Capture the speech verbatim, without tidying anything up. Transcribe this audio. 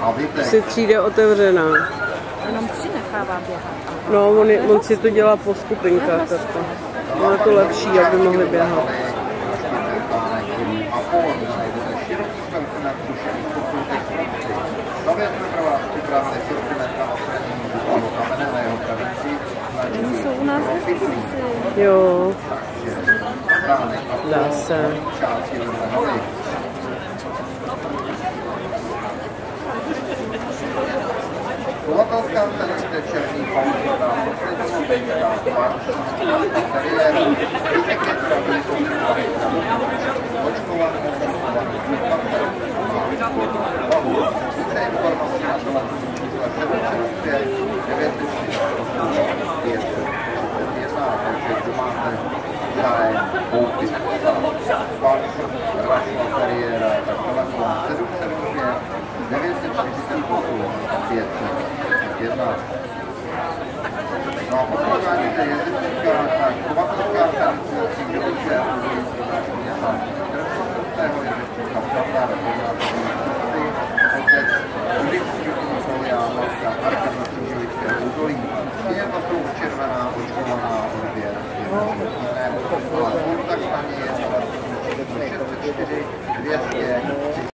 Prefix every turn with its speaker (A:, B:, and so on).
A: si třída otevřená.
B: Jenom tři nechává běhat.
A: No, on, je, on si to dělá po skupinkách. No, je to lepší, aby mohli běhat.
B: Oni jsou u nás ve
A: Jo. Dá se.
C: Chovatelská stanice Černý Paluch na poslední stupenka kariéru technická výzkumná očkování více informací na telefonu čísla sedm sedm pět devět čtyři pět jedna, takže kdo máte zájem koupit vaši kariéra, tak telefon sedm sedm pět devět čtyři osm pět jedna. No a poslouchání té jezdecká, tak chovatelská stanice Cížoviče a města čtrnáctého jezdecíka Pravda, otec Judický Polián, matka Arka Cížoviče a údolí. Je to tu červená, očkovaná odběr. Ale kontakt na ní je šest set čtyři dvě stě